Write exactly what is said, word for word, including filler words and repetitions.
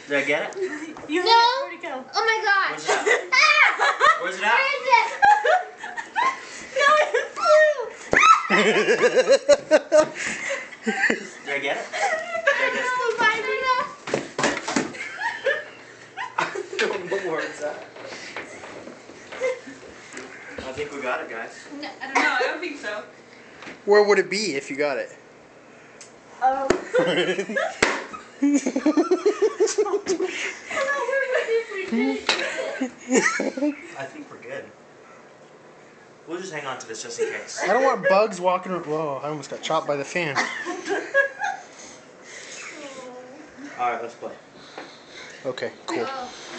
Did I get it? You no. Where'd it go? Oh my gosh. Where's it at? Where's it at? Where is it? No, it flew. Did I get it? Did I get it? I don't know where it's at. I think we got it, guys. No, I don't know. I don't think so. Where would it be if you got it? Um. I think we're good. We'll just hang on to this just in case. I don't want bugs walking around. Whoa, I almost got chopped by the fan. Alright, let's play. Okay, cool. Oh.